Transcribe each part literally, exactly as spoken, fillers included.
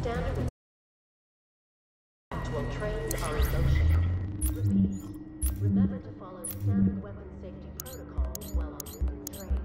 Standard while trains are in motion. Remember to follow standard weapon safety protocols while on moving trains.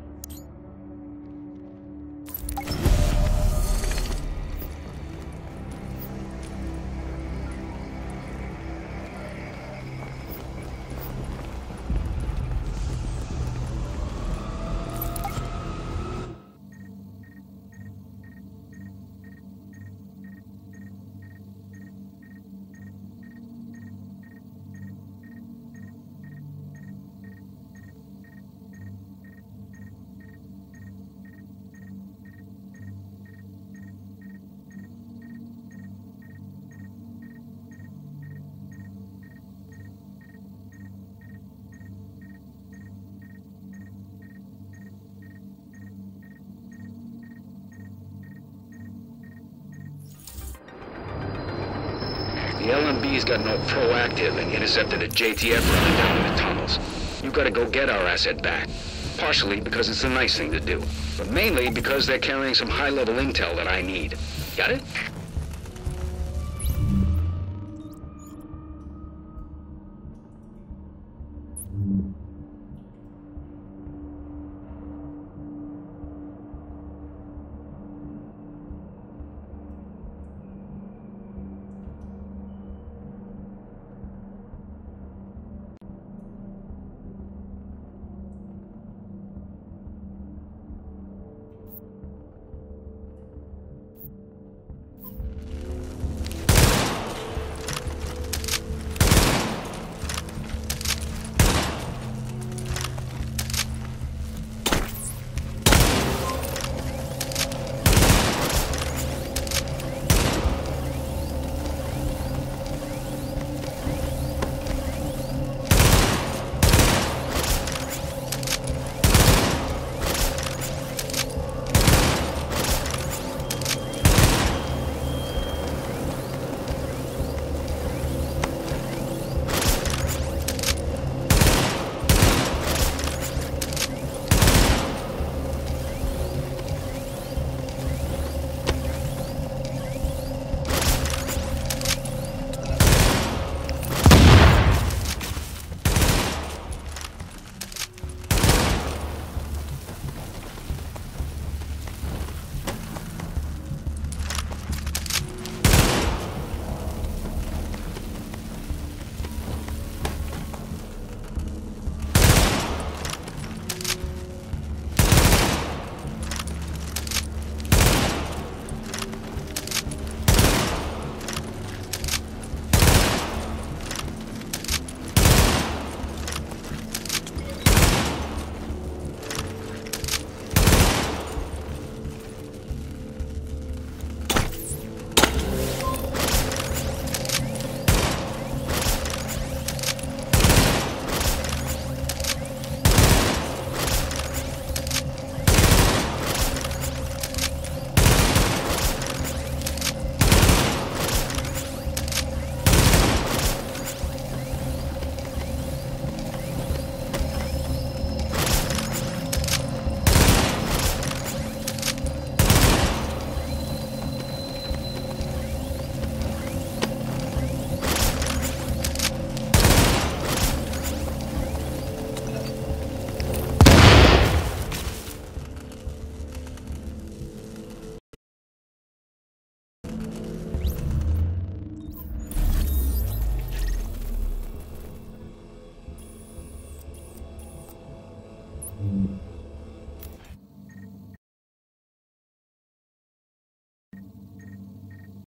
The L M B's got no proactive and intercepted a J T F running down in the tunnels. You gotta go get our asset back. Partially because it's the nice thing to do, but mainly because they're carrying some high-level intel that I need. Got it?